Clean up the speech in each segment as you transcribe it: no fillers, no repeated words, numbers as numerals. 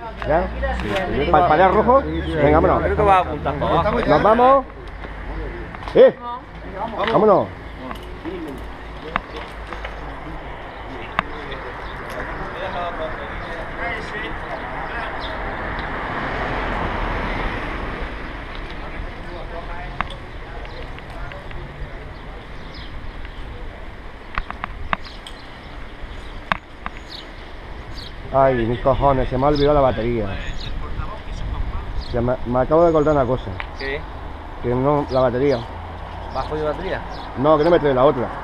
¿Ya? ¿Parpadear rojo? Venga, vámonos. Creo que va a apuntar para abajo. ¿Nos vamos? Vámonos. Ay, mis cojones, se me ha olvidado la batería. Me acabo de acordar una cosa. ¿Qué? Que no, la batería. ¿Bajo de batería? No, que no me trae la otra.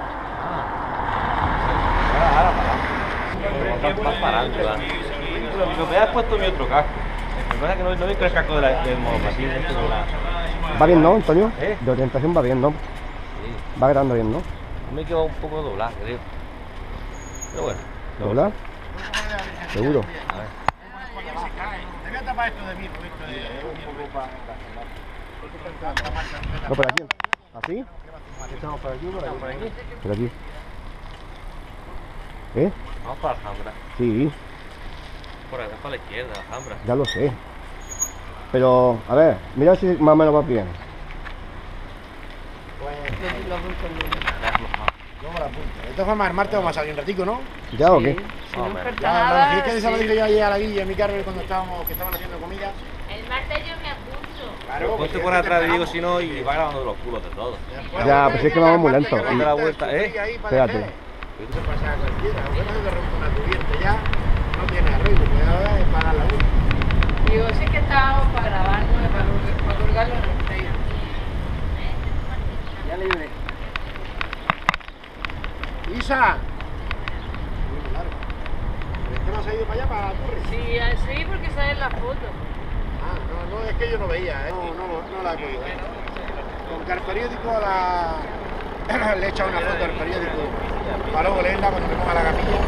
Ahora. Vas parando, ¿verdad? Me has puesto mi otro casco. Lo que pasa es que no veo el casco del monopatín. ¿Va bien, no, Antonio? ¿Eh? De orientación va bien, ¿no? Sí. Va quedando bien, ¿no? Me he quedado un poco doblado, creo. Pero bueno. ¿Doblar? Seguro. A ver. Te voy a tapar esto de mí, porque esto No, por aquí. ¿Así? ¿Estamos por aquí o por aquí? Por aquí. Vamos para Alhambra. Sí, Por acá para la izquierda, Alhambra. ya lo sé. Pero, a ver, mira si más o menos va bien. De todas formas, el martes vamos a salir un ratico, ¿no? ¿Ya o qué? Si no falta Ya, nada, es que de esa sí. lo dije yo ayer a la Guilla, en mi carro, cuando estaban haciendo comida. El martes yo me apunto. Claro, Ponte por atrás, digo, si no, y va grabando los culos de todos. Ya, pues es que vamos muy lento. Dale la vuelta, Espérate. Esto pasa a cualquiera, bueno, se te rompe una cubierta ya, no tiene arreglo, pues ahora es para la luz. Digo, sí que estábamos para grabarlo, para colgarlo en el Facebook. Ya le ayudé. ¡Isa! ¿Es que no has ido para allá, para la torre? Sí, porque salen las fotos. Ah, no, es que yo no veía, no la he podido ver. Con que al periódico le he echado una foto al periódico para luego leerla cuando me ponga la camilla.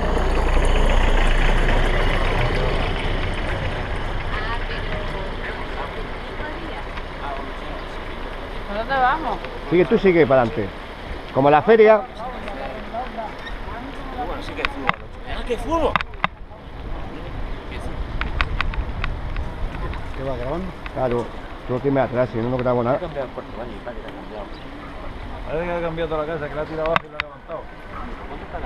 ¿Por dónde vamos? Sigue tú, sigue para adelante. Como la feria. Bueno, sí que hay fútbol. ¡Ah, qué fútbol! ¿Qué va grabando? Claro, tengo que irme atrás, si no, no grabo nada. Ha cambiado el puerto, vale, está que ha cambiado. Parece que ha cambiado toda la casa, que la ha tirado abajo y la ha levantado. ¿Dónde está la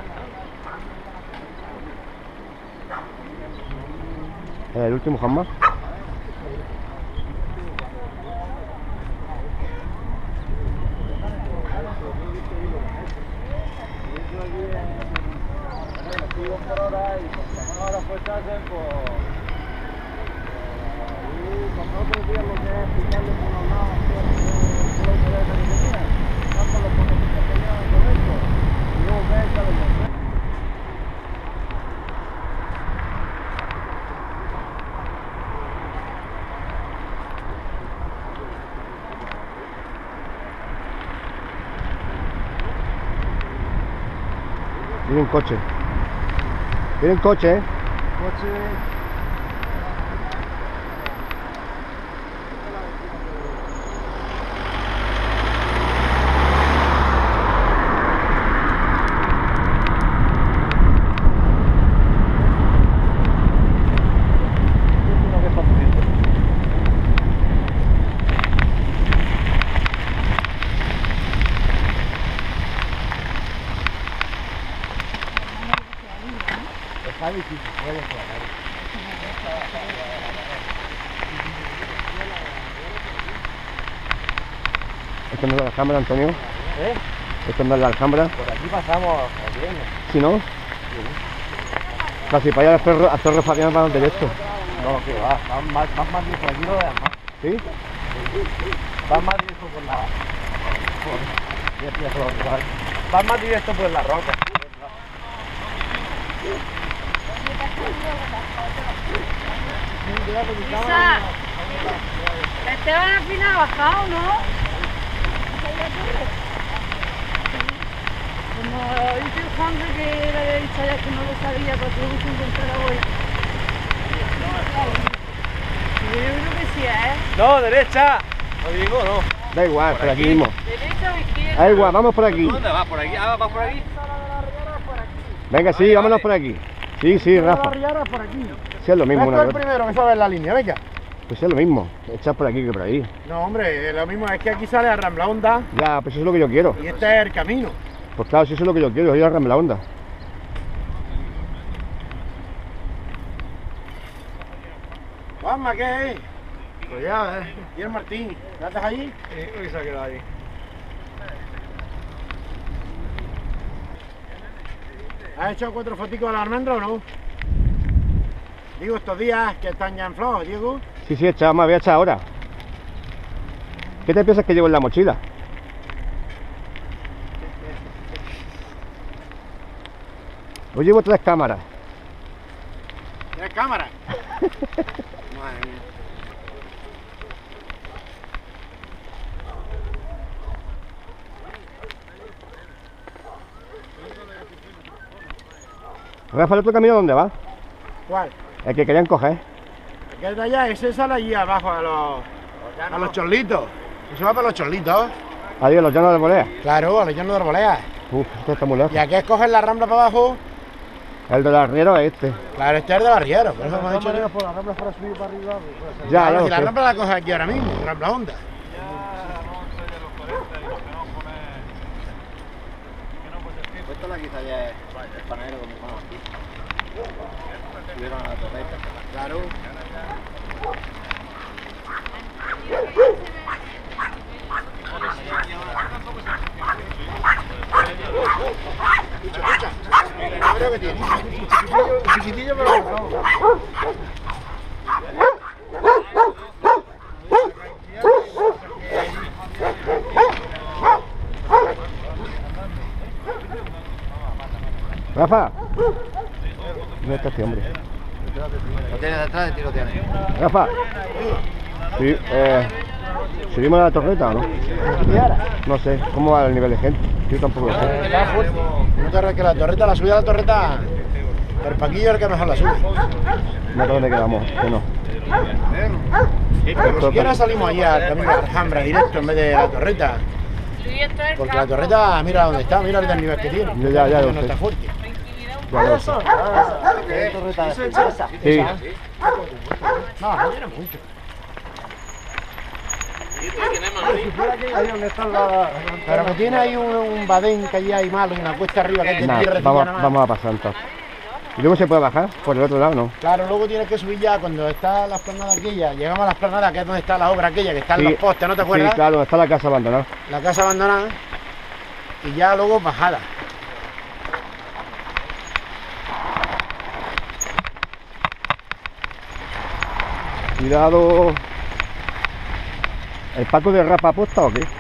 casa? El último jamás. Viene un coche. Viene un coche, ¿eh? Está difícil, puede ser. ¿Esto no es la Alhambra, Antonio? ¿Eh? ¿Esto no es la Alhambra? Por aquí pasamos a bien. ¿Sí, no? Casi para allá a Cerro Fabián van derecho. No, que va, van más directo aquí, no veas más. ¿Sí? Van más directo por la... Van más directo por la roca. Isa, Esteban al final ha bajado, ¿no? Como dice el Juan que le había dicho ya que no lo sabía, pero tuvo que encontrar hoy. Yo creo que sí, ¿eh? No, derecha. No digo, no. Da igual, por aquí mismo. ¿Derecha o izquierda? Da igual, vamos por aquí. ¿Dónde vas? ¿Por aquí? Ah, ¿vas por aquí? Venga, sí, vámonos por aquí. Sí, sí, Rafa. Por aquí. Sí, es lo mismo Esto una es el vez. primero que sabe la línea, venga. Pues es lo mismo, echar por aquí que por ahí. No, hombre, lo mismo es que aquí sale a Rambla Honda Ya, pues eso es lo que yo quiero. y este es el camino. Pues claro, si eso es lo que yo quiero, ir a Rambla Honda. Juanma, ¿qué es? Pues ya, ¿Y el Martín? ¿Qué haces allí? Hoy se ha quedado ahí. ¿Has hecho 4 foticos a la almendra o no? Digo, estos días que están ya en flor, Diego. Sí, sí, echado, me voy a echar ahora. ¿Qué te piensas que llevo en la mochila? Hoy llevo 3 cámaras. ¿Tienes cámara? Madre mía. Rafa, ¿el otro camino dónde va? ¿Cuál? El que querían coger. Aquel de allá, ese sale allí abajo a los chorlitos. Eso va para los chorlitos. Adiós, los llanos de Bolea. Claro, a los llanos de Arbolea. Uf, esto está muy lejos. Y aquí es coger la rambla para abajo. El del arriero es este. Claro, este es de Barriero. Por eso hemos dicho. Por la rambla para subir para arriba. Pues, Ya, Claro, ya si la lo sé. rambla la coges aquí ahora mismo, Rambla Honda. ya vamos a ir a los 40 y nos quedamos con él. Que no puede ser. Esto la quizá ya es el panadero con mi hermano aquí. Subieron a la torreta. Claro. Escucha. Mira, creo que tiene. Chiquitillo, pero no. Rafa. ¿Dónde está este hombre? Lo tienes detrás de ti, lo tienes. Rafa. Sí, ¿subimos a la torreta o no? No sé, ¿cómo va el nivel de gente? Yo tampoco lo sé. Está fuerte. No te arranques la torreta, la subida a la torreta. El Paquillo es el que mejor la sube. No sé dónde quedamos, que no. Pero si quieres salimos allí al camino de Alhambra directo en vez de la torreta. Porque la torreta, mira dónde está, mira el nivel que tiene. Ya lo no sé. está fuerte. Ya lo sé. Torreta de esa. Sí. No tiene mucho. Ahí donde están las. Pero que tiene ahí un badén que allí hay malo, una cuesta arriba que es de Nada, tierra vamos, nada más. vamos a pasar entonces. ¿Y luego se puede bajar? Por el otro lado, ¿no? Claro, luego tienes que subir ya cuando está la esplanada aquella, llegamos a la esplanada que es donde está la obra aquella, que están Sí. los postes, ¿no te acuerdas? Sí, claro, está la casa abandonada. La casa abandonada y ya luego bajada. Cuidado. ¿El Paco de Rapa aposta o qué?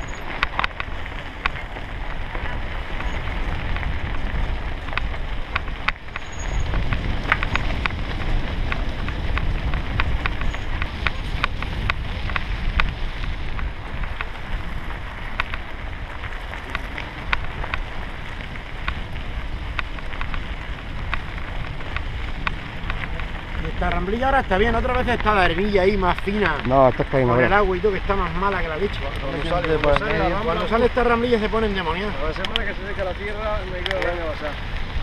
Y esta ramblilla ahora está bien, otra vez está la arenilla ahí más fina. No, esto está ahí, Con el no. agua y todo que está más mala que la leche. Cuando Cuando sale esta ramblilla se pone endemoniada. A la semana que se seca la tierra, me quedo el año pasado.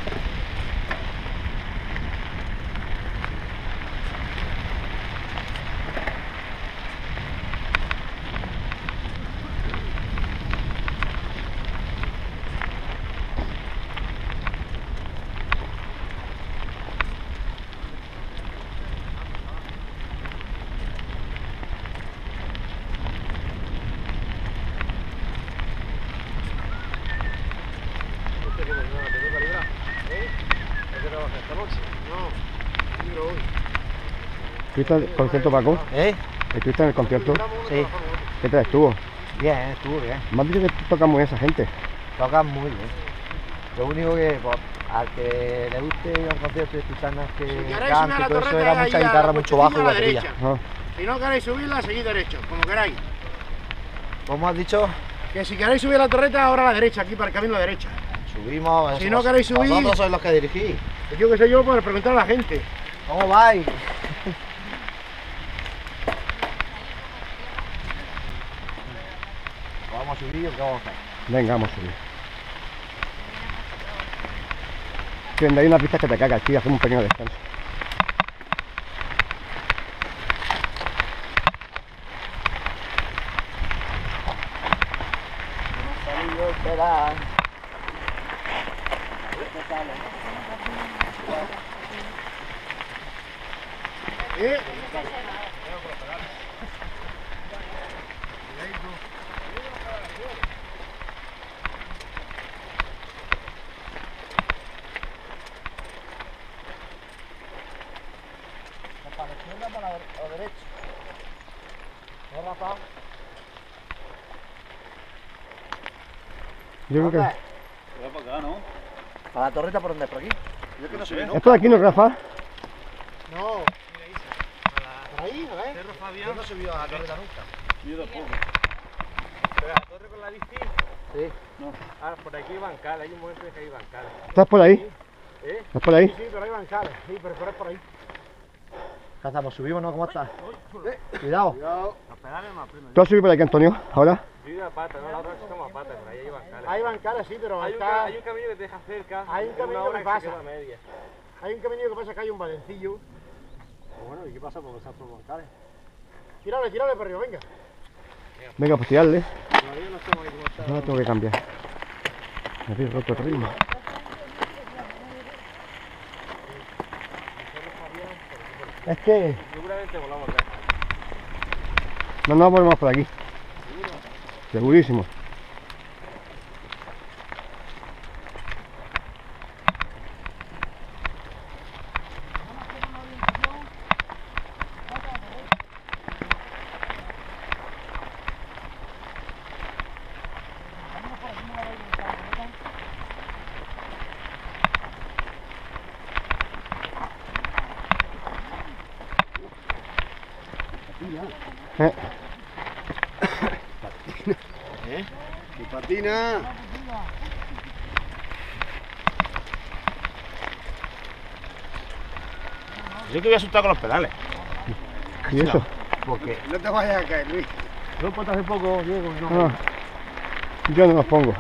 ¿Estuviste en el concierto, Paco? ¿Estuviste en el concierto? Sí. ¿Qué tal estuvo? Bien, estuvo bien. Me han dicho que tocan muy bien esa gente. Tocan muy bien. Lo único que pues, al que le guste ir a un concierto y escuchar más que queréis subir a cante la y todo eso, torreta, era ahí mucha a la guitarra, mucho bajo y puertecilla a la batería. derecha. Ah, Si no queréis subirla, seguid derecho, como queráis. ¿Cómo has dicho? Que si queréis subir a la torreta, ahora a la derecha, aquí para el camino a la derecha. Subimos. Si no queréis subir- Vosotros sois los que dirigís. Pues yo qué sé yo, para preguntar a la gente. ¿Cómo vais? ¿Vamos a subir o qué vamos a hacer? venga, vamos a subir. Que hay una pista que te cagas, tío, hacemos un pequeño descanso. Verás. ¿Para la izquierda o para la derecha? ¿No, Rafa? Yo creo que... Va para acá, ¿no? ¿Para la torreta por dónde? ¿Por aquí? Yo que no sé, ¿no? ¿Es por aquí, no, Rafa? No. Por ahí, a ver. Cerro Fabián. Yo no he subido a la torreta nunca. Yo tampoco. Pero la torre con la bici. Sí. Ah, por aquí hay bancales, hay un momento en que hay bancales. ¿Estás por ahí? ¿Eh? ¿Estás por ahí? Sí, pero hay bancales. Sí, pero por ahí. ¿Qué hacemos? ¿Subimos, no? ¿Cómo está? Cuidado. Los pedales más prima. ¿Tú has subido por aquí, Antonio? ¿Ahora? Yo a pata, no, la otra estamos a pata, por ahí hay bancales. Hay bancales, sí, pero Hay está... un camino que te deja cerca. Hay un una camino hora que se pasa. queda a media. Hay un camino que pasa que hay un valencillo. Bueno, ¿y qué pasa por pasar por bancales? Tírale, tírale para arriba, venga. Venga, pues tirarle. Todavía no estamos ahí como está. Ahora tengo que cambiar. Me habéis roto el ritmo. Es que... Seguramente volamos acá. No nos volvemos por aquí. Segurísimo. ¡Y patina! Yo que voy a asustar con los pedales. ¿Y eso? Porque... No te vayas a caer, Luis. Yo he puesto hace poco, Diego, y no... Ah, yo no los pongo.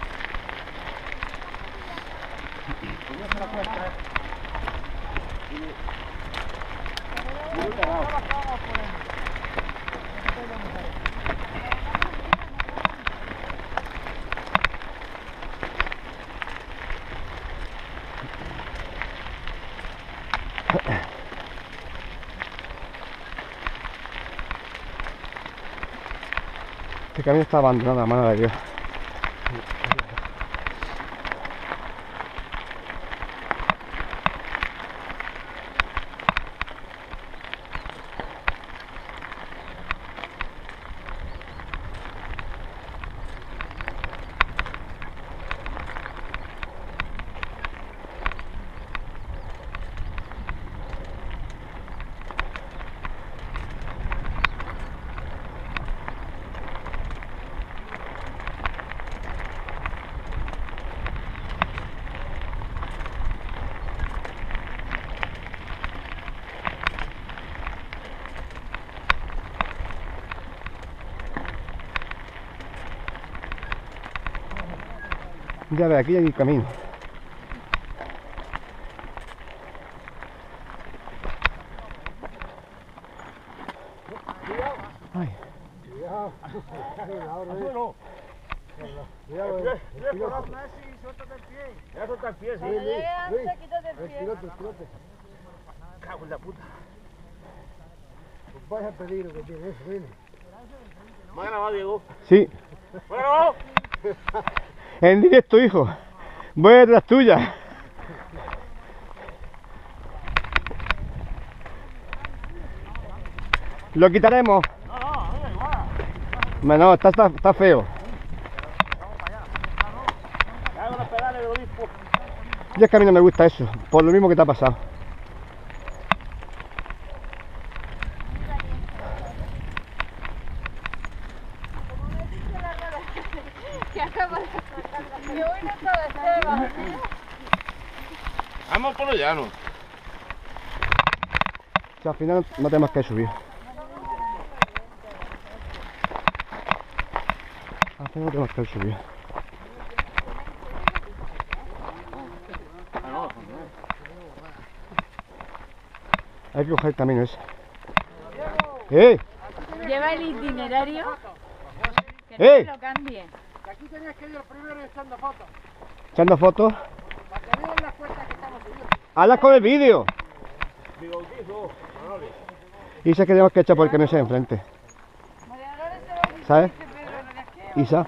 Este camino está abandonado, a mano de Dios. Ya ve, aquí hay el camino. Ay. Cuidado. Bueno, Cuidado, ya suelta el pie, sí. Cuando llegue antes, quítate el el pie. piloto, el piloto. Cago en la puta. Pues vaya peligro que tiene eso, viene. ¿Me ha grabado, Diego? Sí, ¿Me ha grabado? en directo, hijo. Voy detrás tuya. Lo quitaremos. No, está feo. Cago en los pedales del obispo. Y es que a mí no me gusta eso, por lo mismo que te ha pasado. Que acaba de sacar. Que hoy no está de Seba, tío. Vamos por lo llano. O sea, al final no tenemos que subir. Al final no tenemos que subir. Hay que coger el camino ese. Lleva el itinerario. Que no ¡Eh! se lo cambie. Que aquí tenías que ir el primero echando fotos. Echando fotos. Para que vean las cuentas que estamos subiendo. ¡Hazlas con el vídeo! Mi bautizo, Manoli. Isa que tenemos que echar por el camino de enfrente. ¿Sabes? Isa.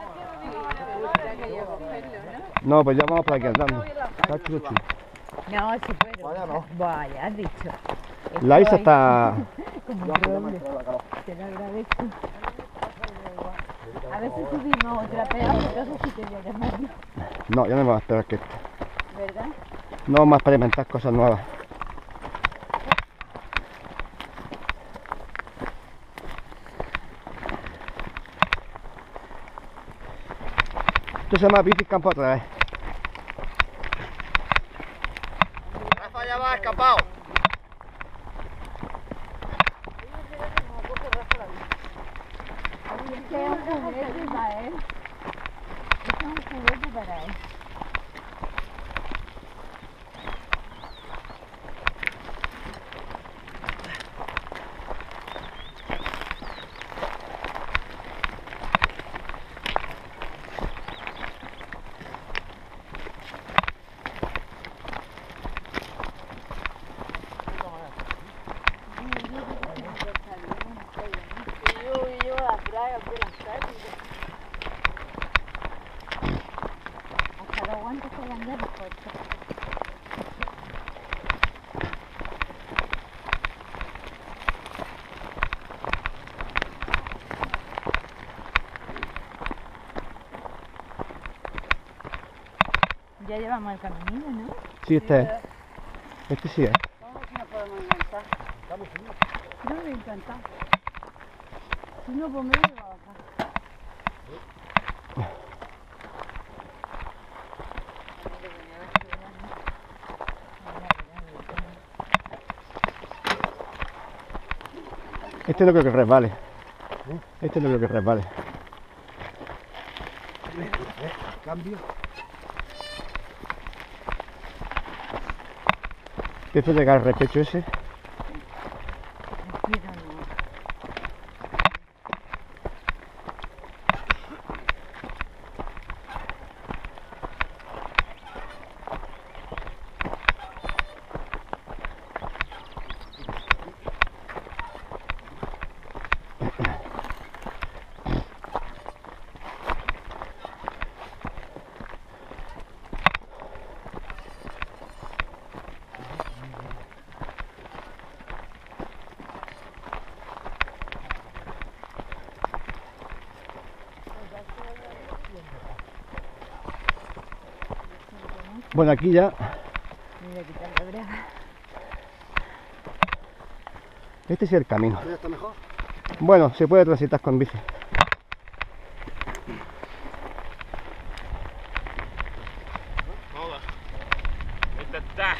No, pues ya vamos por aquí andando. Está chulo, chulo. No, sí puedo. Vaya, no. Vaya, has dicho. La Isa está... Como un roble. Te lo agradezco. A ver si subimos otra pedazo, entonces sí te voy a llamar. No, ya no me voy a esperar que esto. ¿Verdad? No vamos a experimentar cosas nuevas. Esto se llama bici campo otra vez. Rafa ya va escapado. Este es un juguete para él. Este es un juguete para él. Hasta los guantes se van a ver puestos. Ya llevamos el caminillo, ¿no? Sí, este es. Este sí es. Vamos a ver si nos podemos enganchar. No me encanta. Si no, pues me voy a bajar. Este no creo que resbale. Este no creo que resbale. Cambio. Empiezo a llegar al repecho ese. Bueno, aquí ya. Mira, quitar la brega. Este sí es el camino. ¿Ya está mejor? Bueno, se puede transitar con bici. Vamos. Esta está.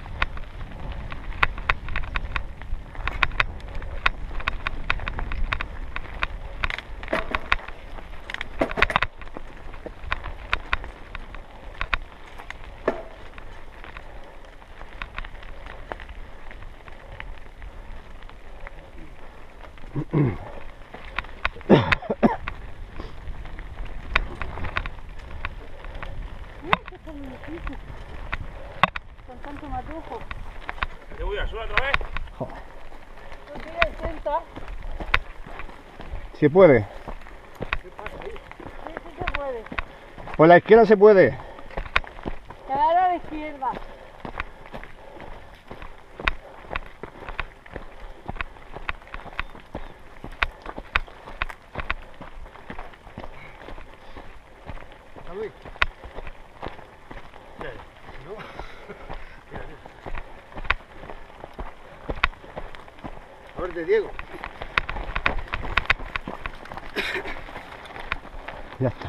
Con tanto matujo. Te voy a subir otra vez. No tiene el centro. ¿Se puede? Sí, sí se puede. Por la izquierda se puede. Quedar a la izquierda. Luis. A ver, de Diego. Ya está.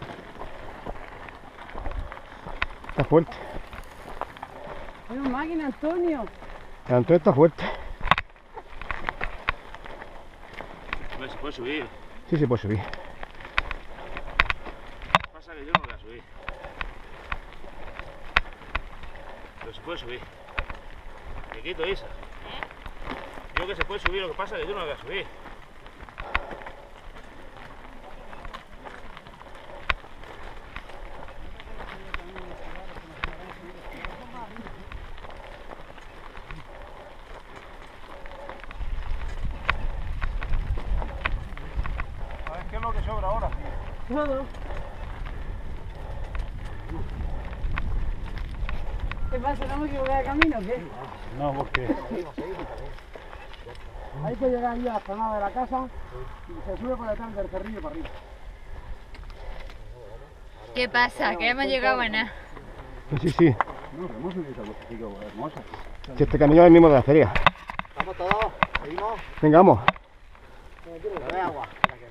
Está fuerte. Es una máquina, Antonio. El Antonio está fuerte. A ver si puede subir. Sí, se puede subir. Pasa que yo no voy a subir. Pero se puede subir. Me quito esa. Digo que se puede subir, lo que pasa es que yo no voy a subir. Todo. ¿Qué pasa? ¿No me equivoqué de camino o qué? No, porque Hay que llegar allí a la zona de la casa y se sube por detrás del cerrillo para arriba. ¿Qué pasa? Que hemos llegado a nada. Sí, sí. No, hemos subido ese bosquecillo hermoso. Si este camino es el mismo de la feria. Vamos todos, seguimos. Venga, vamos. ¿Le doy agua?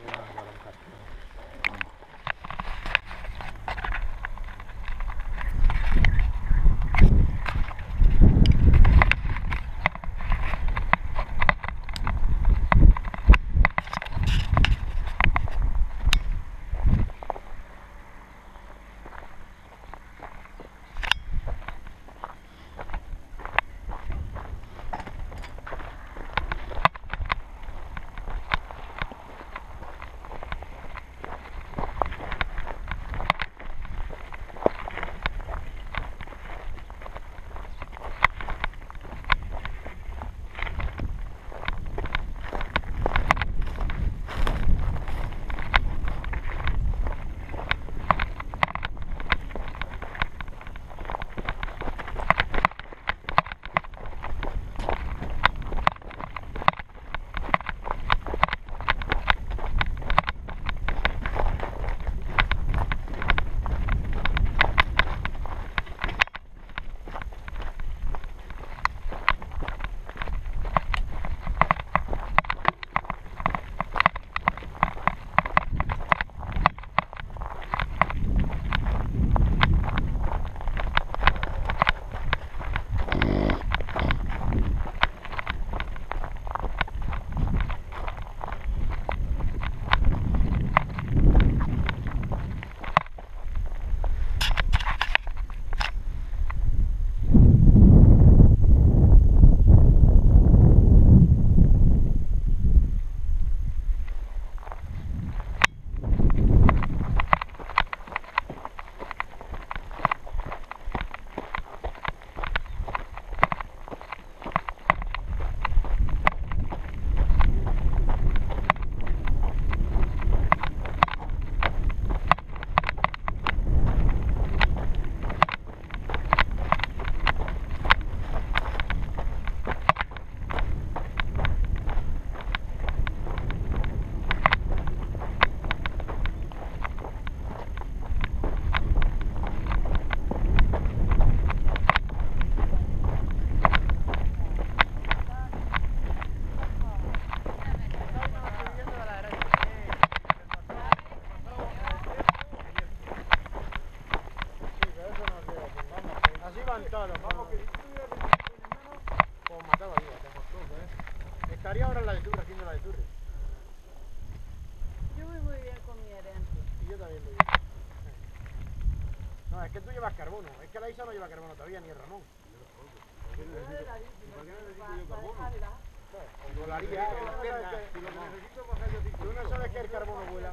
Vamos, que si tú tuvieras que menos, pues mataba yo, estaría ahora en la de Turre, haciendo la de Turre. Yo voy muy bien con mi herencia. Y yo también voy bien. No, es que tú llevas carbono, es que la Isa no lleva carbono todavía, ni el Ramón. ¿Por qué necesito yo carbono? Con la harina, tú no sabes que el carbono vuela.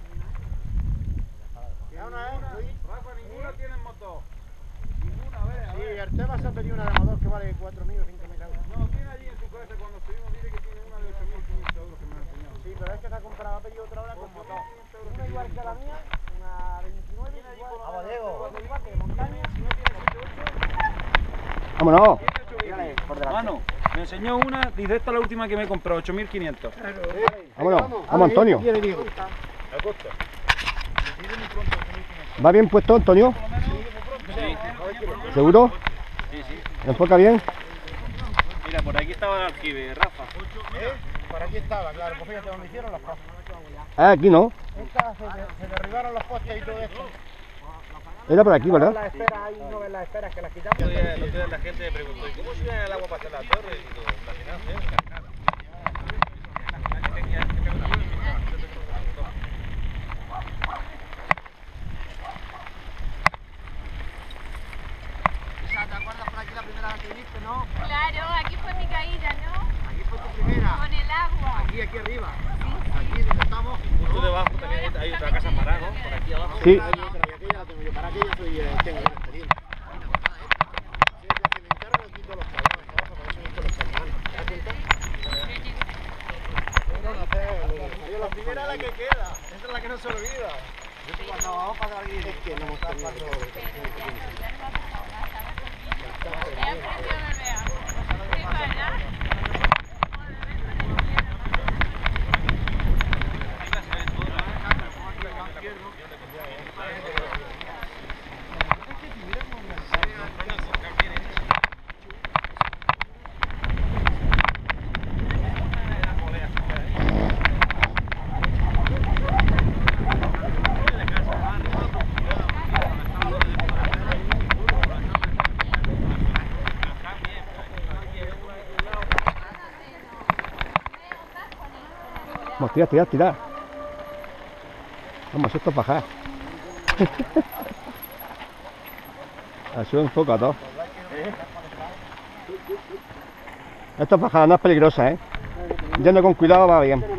Rafa, ninguna tiene motor. Ninguna, a ver. Sí, Arteba se ha pedido una de Amador que vale 4.000 o 5.000 euros. No, tiene allí en su casa cuando estuvimos, dice que tiene una de 8.500 euros que me ha enseñado. Sí, pero es que se ha comprado, ha pedido otra hora con motor. Una igual que la mía, una 29, igual. Vamos, Diego. De montaña, si no tiene 7, 8. Vámonos. Mano, me enseñó una, dice esta es la última que me he comprado, 8.500. Vámonos. Vamos, Antonio. A costa. ¿Va bien puesto, Antonio? Sí. ¿Seguro? Sí, sí. ¿Enfoca bien? Mira, por aquí estaba el aljibe, Rafa. Por aquí estaba, claro, pues fíjate donde hicieron los postes. Ah, aquí no. Se derribaron los postes y todo esto. Era por aquí, ¿verdad? Las esperas, ahí no ves las esperas que las quitamos. El otro día la gente me preguntó, ¿y cómo sube el agua para hacer la torre? Y digo, al final, ¿Te acuerdas por aquí la primera vez que viniste, no? Claro, aquí fue mi caída, ¿no? Aquí fue tu primera. Con el agua. Aquí arriba. Aquí donde estamos. justo debajo también hay otra casa parada, ¿no? Por aquí abajo. Sí. Hay otra, y aquella la tengo yo. Para aquella soy, tengo buena experiencia. Sí, la cementaron aquí todos los cabrones, por eso he visto los hermanos. ¿Te das cuenta? La primera es la que queda. Esa es la que no se olvida. Es que no hemos tenido Vamos, tira. Vamos, esto es bajar. Así lo enfoca todo. Esto es bajada, no es peligrosa, ¿eh? Yendo con cuidado va bien.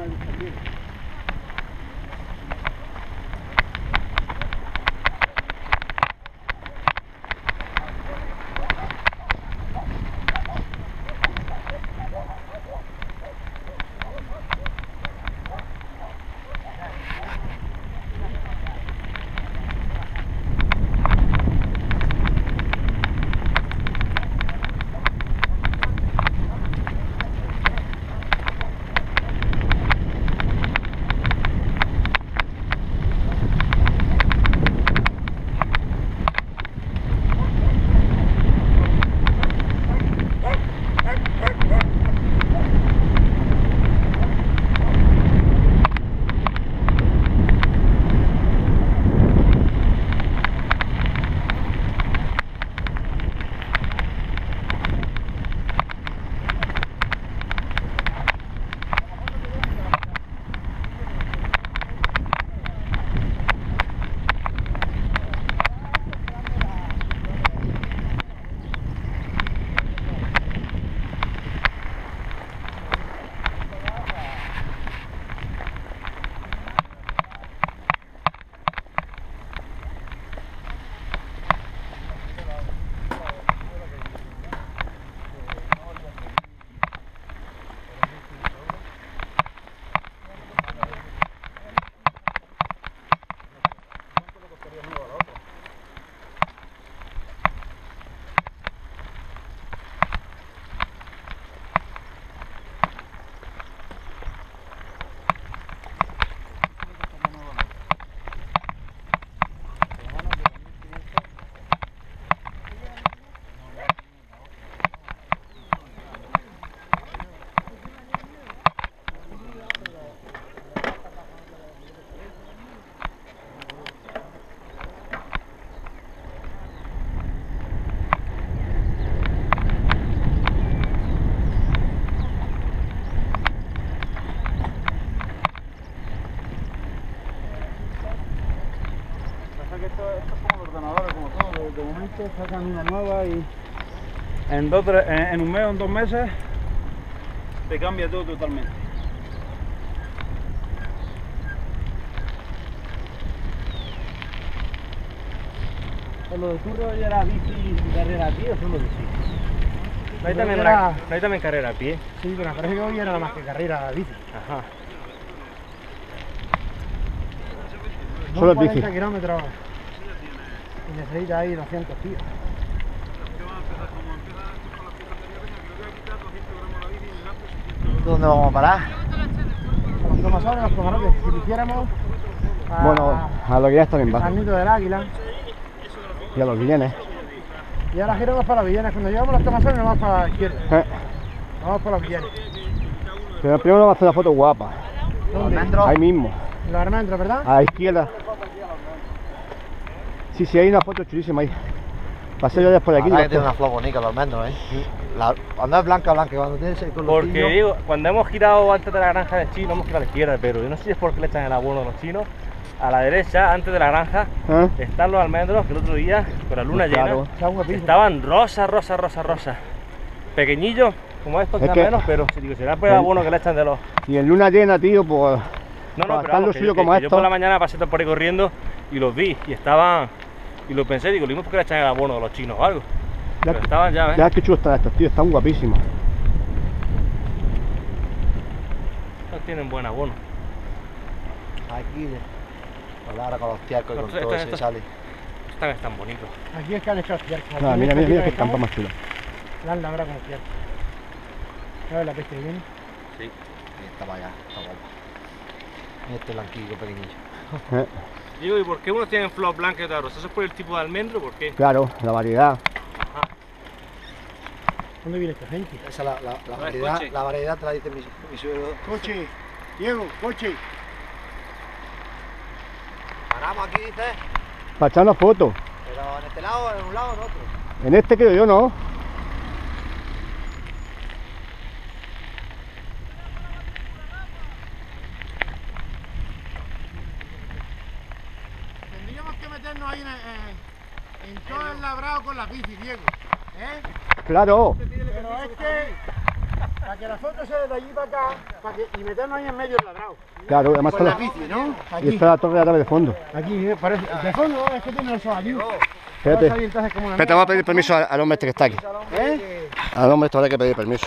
De momento sacan una nueva y en un mes o en 2 meses te cambia todo totalmente. ¿Lo de turno ya era bici y carrera a pie o solo bici? No hay también carrera a pie. Sí, pero me parece que hoy era nada más que carrera a bici. Ajá. Solo es 40 bici. kilómetros. Y necesita ahí 200 tíos. ¿Dónde vamos a parar? A los tomasones, los camarotes. Si lo hiciéramos Bueno, a lo que ya está bien al bajo. nido del águila. Y a los billenes. Y ahora giramos para los villanes. Cuando llegamos a los tomasones nos vamos para la izquierda. Eh, Nos vamos para los villanes. pero primero vamos a hacer una foto guapa. ¿Dónde? Ahí mismo, Los almendros, ¿verdad? a la izquierda. Sí, sí, hay una foto chulísima ahí. Pasé yo después de aquí. La verdad que tiene una flor bonita los almendros, ¿eh? Cuando es blanca, blanca. Cuando tiene ese colorcillo... Porque digo, cuando hemos girado antes de la granja de chino, hemos girado a la izquierda, pero yo no sé si es porque le echan el abono a los chinos. A la derecha, antes de la granja, ¿Eh? están los almendros que el otro día, con la luna Claro. llena, estaban rosa. Pequeñillos, como estos, Es más que- o menos, pero si digo, será por el abono que le echan de los... Y en luna llena, tío, pues... No, para pero estar vamos, lo que suyo yo- como que yo esto. por la mañana pasé por ahí corriendo y los vi, y estaban... Y lo pensé, digo, lo mismo porque le echan el abono de los chinos o algo. Ya, Pero estaban ya, ¿ves? ya que chulos están estos, tío, están guapísimos. Estos tienen buen abono. Aquí, Ahora con los tiarcos y con todo ese sale. Esta es tan bonito. Aquí es que han hecho los tiarcos. No, mira, mira, mira qué campo más chulo. La han labrado como tiarcos. ¿Sabes la peste que viene? Sí. Ahí está para allá, está guapo. Este blanquillo pequeñillo. Digo, ¿y por qué unos tienen flor blanca y otros rosas? ¿Eso es por el tipo de almendro? ¿Por qué? Claro, la variedad. ¿Dónde viene esta gente? Esa es coche. la variedad te la dice mi suegro. Coche, Diego, coche. Paramos aquí, dices, Para echar una foto. pero en este lado, en un lado o en otro. En este creo yo, ¿no? Tendríamos que meternos ahí en todo el labrado con la bici, Diego. ¿Eh? Claro. Pero es que para que la foto sea de allí para acá y meternos ahí en medio del labrado. Claro, además Con la está bici, ¿no? y Aquí. está la torre árabe de fondo. Aquí, parece. De fondo, es que tiene eso aquí. Espérate. Entonces, como una Espérate, vamos a pedir permiso al hombre este que está aquí. ¿Eh? Al hombre este habrá que pedir permiso.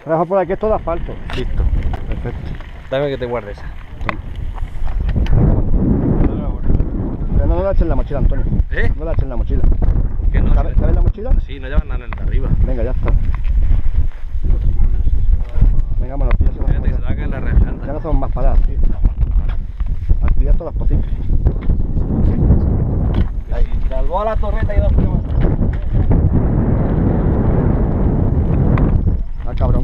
Rafa, por aquí es todo asfalto. Listo. Perfecto. Dame que te guarde esa. Pero no la eches en la mochila, Antonio. ¿Eh? No la eches en la mochila. Que no. ¿Cabe en la mochila? Sí, no llevan nada en el de arriba. Venga, ya está. Venga, vámonos, tío. Fíjate que se te va a caer la Ya reajanda. no hacemos más paradas, tío. Actividad todas las posibles. Salvó a la torreta y 2 kilómetros. Ah, cabrón.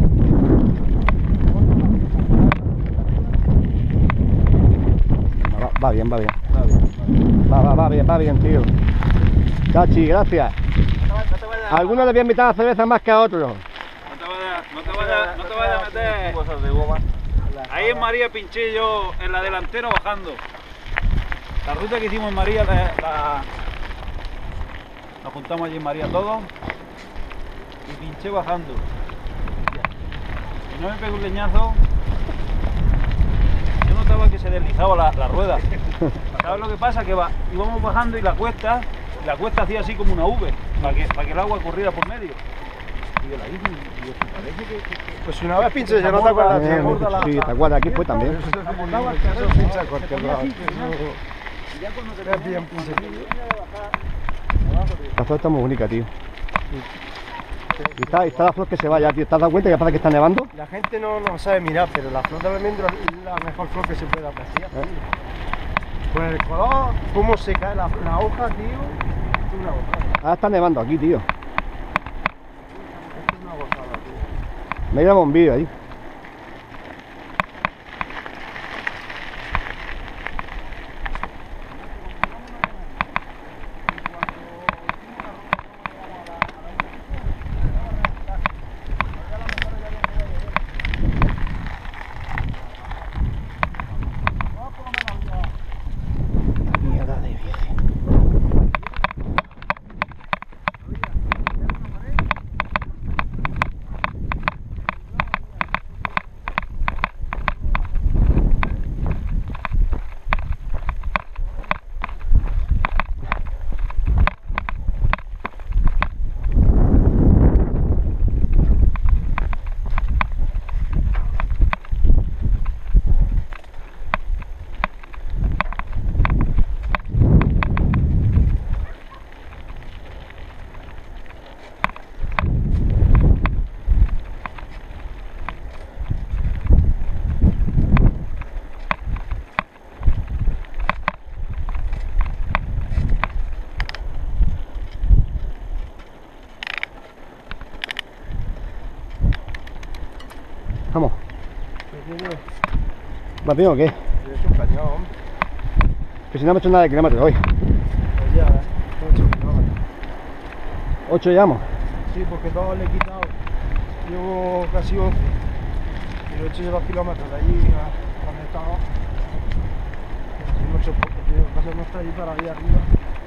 Va bien, va bien. Va bien, tío. Chachi, gracias. A algunos les voy a invitar a cerveza más que a otros. No te vayas a meter. Cosas de goma. Ahí en María pinché yo en la delantera bajando. La ruta que hicimos en María nos juntamos allí en María todos y pinché bajando. Y no me pegó un leñazo. Yo notaba que se deslizaba la rueda. ¿Sabes lo que pasa? Que íbamos bajando y la cuesta hacía así como una V, para que el agua corriera por medio. Y yo la hice y yo, parece que Pues si una vez pinche, ya no te acuerdas. Sí, te acuerdas, aquí fue también. Eso pincha cualquier lado. ya cuando te Es bien pinche. La flor está muy bonita, tío. Y está la flor que se va ya, tío. ¿Te has dado cuenta que parece que está nevando? La gente no sabe mirar, pero la flor de almendro es la mejor flor que se puede apreciar. Con el color, cómo se cae la hoja, tío. Es una gozada. Ahora está nevando aquí, tío. Es una gozada, tío. Me grabo un vídeo ahí. Mierda de bici. Vamos. ¿Más bien o qué? Es un cañón, hombre. Que si no me he hecho nada de kilómetros hoy. Pues ya, 8 kilómetros. 8 llevamos. Sí, porque todos le he quitado. Llevo casi 11. Y lo he hecho yo 2 kilómetros de allí a donde estaba. Sí, no he hecho poco, tío. Lo que pasa es que no está allí para allá arriba.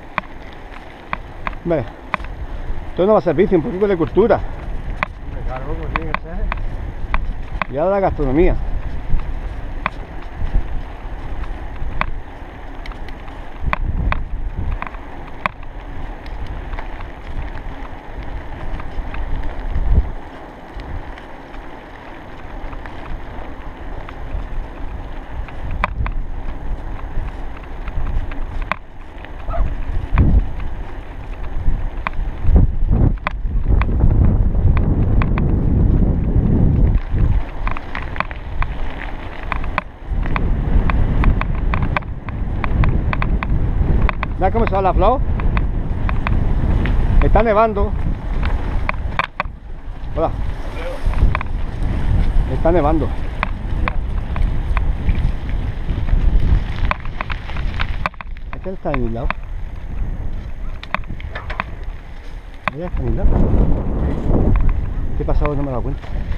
Ve. Esto no va a ser bici, un poquito de cultura. Me cargo, pues tiene que ser. Y ahora la gastronomía. ¿Sabes cómo se va la flor? Está nevando. Hola. Está nevando. Es que él está en un lado. Mira, está en un lado. ¿Qué pasado? No me he dado cuenta.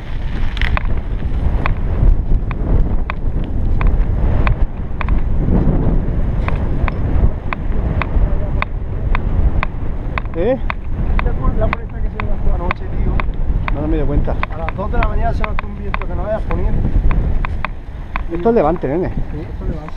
¿Eh? La foresta que se levantó anoche, tío. No me doy cuenta. A las 2 de la mañana se levantó un viento que no vayas poniendo. Esto es levante, nene. Sí, esto levanta.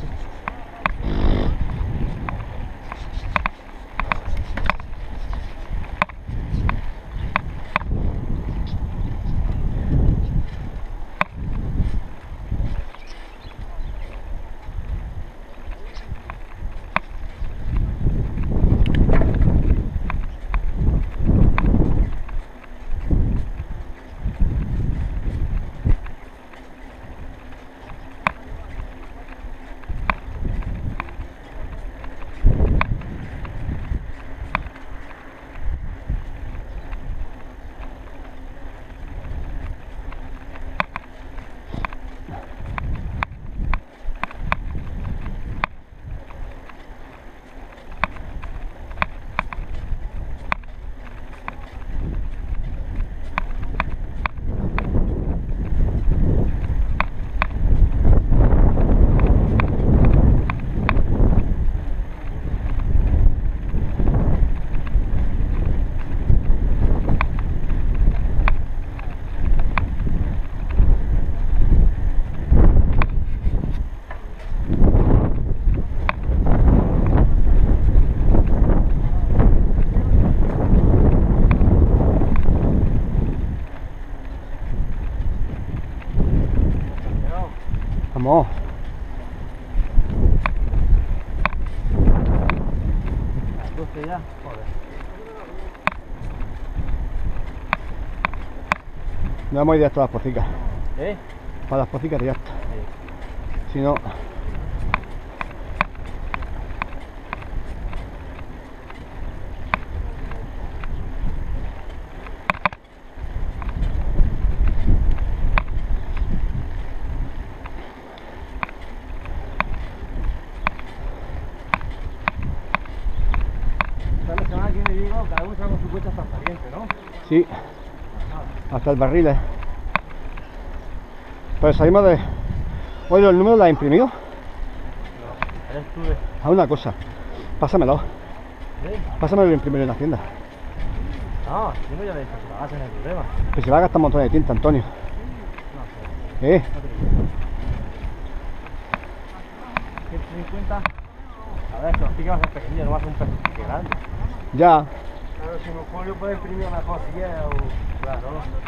Vamos. Las 12 ya, joder. No vamos a ir directo a las pocicas. ¿Eh? Para las pocicas directo. Sí. Si no... La semana que viene digo, cada uno saca con su cuenta transparente, ¿no? Sí. Hasta el barril, Pero salimos de... Oye, ¿el número lo has imprimido? No. Ahora estuve. Haz una cosa. Pásamelo. ¿Eh? Pásamelo y lo imprimiré en la hacienda. No, si no ya le he dicho que lo hagas en el problema. Que se va a gastar un montón de tinta, Antonio. No sé. 150. A ver, los piques van a ser pequeños, no va a ser un pique grande. Ya. Claro, si no Julio puede imprimir una cosilla o... Claro.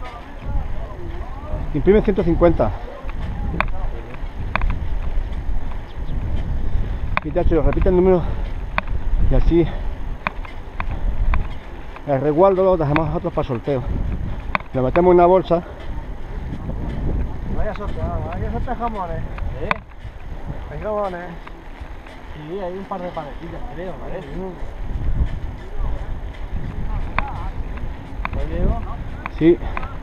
Imprime 150. Y ya, Chulo, repite el número. Y así... El resguardo lo dejamos nosotros para sorteo. Lo metemos en una bolsa. Vaya sorteo jamones. ¿Eh? Hay jamones. Sí, hay un par de panetillas, creo, ¿vale? ¿No llego? Sí.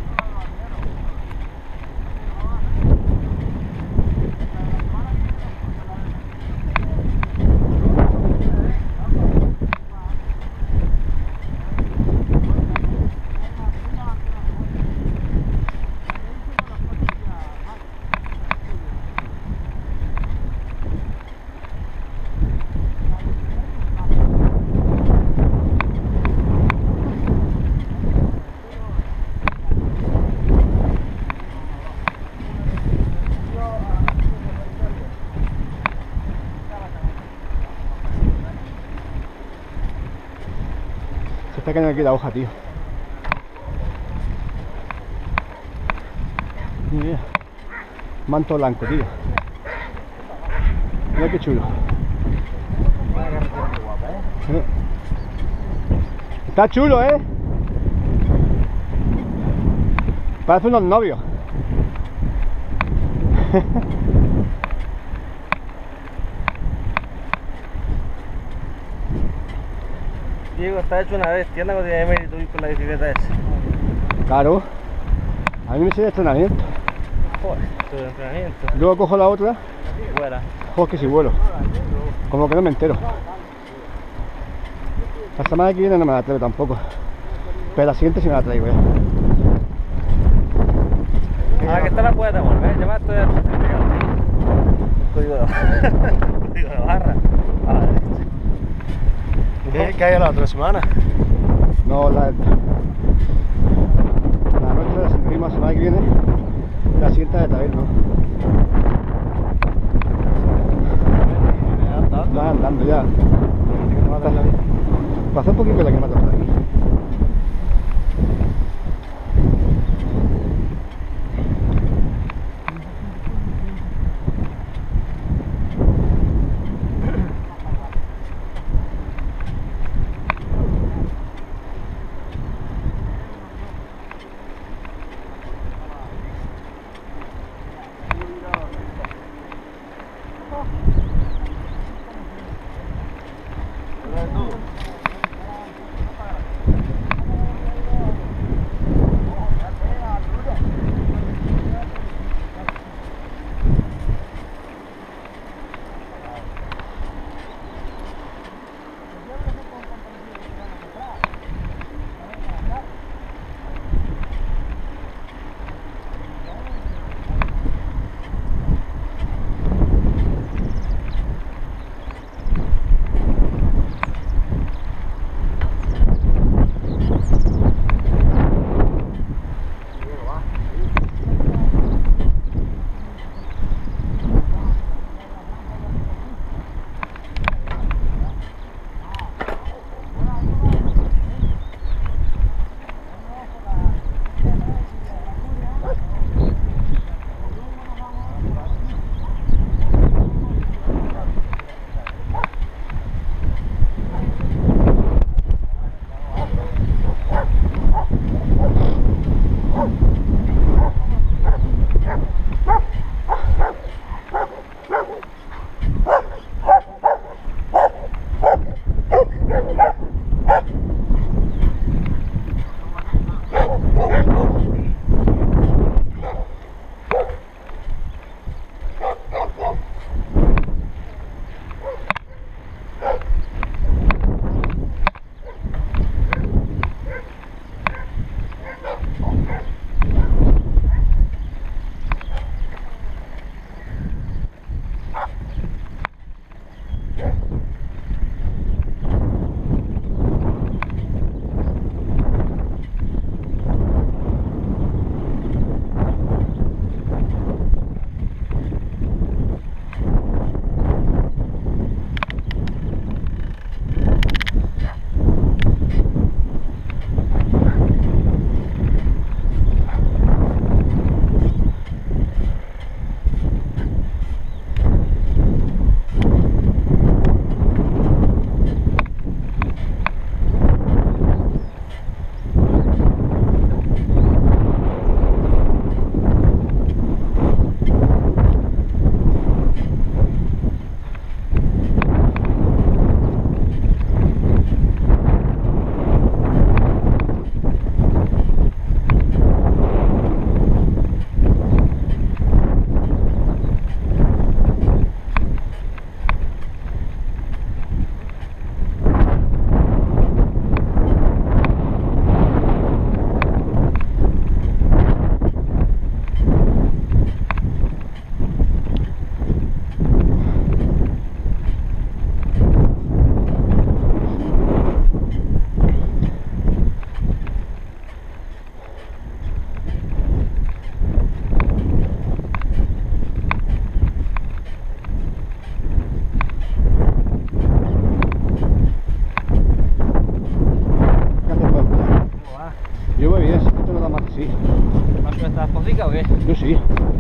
Se está cayendo aquí la hoja, tío. Mira, manto blanco, tío. Mira qué chulo. Está chulo, Parece unos novios. Diego, está hecho una vez, tienda que tiene mérito ir con la bicicleta esa. Claro. A mí me sirve de entrenamiento. Joder, esto de entrenamiento. Luego cojo la otra. Fuera. Joder, que si vuelo. Como que no me entero. La semana que viene no me la traigo tampoco. Pero la siguiente sí me la traigo ya. Ah, que está la puerta, volver. Lleva esto de código de barra. ¿Qué hay la otra semana? No, la noche la sentimos la semana que viene. La siguiente de traer, ¿no? Vas andando ya. Pasa un poquito la que mata por aquí. fábrica o qué? Yo sí.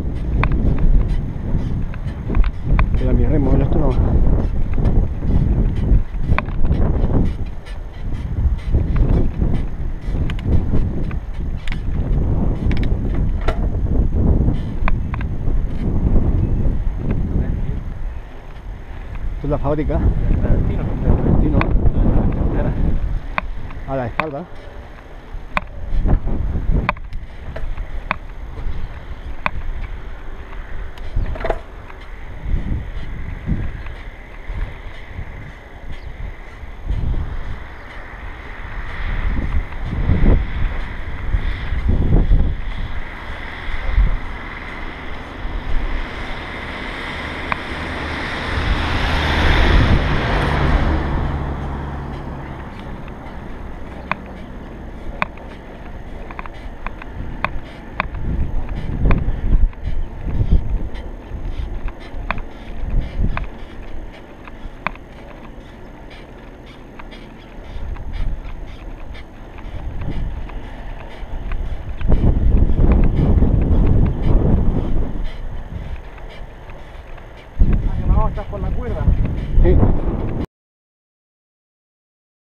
Pero a mi remo, esto no. Esto es la fábrica. Tarantino. Tarantino. A la espalda.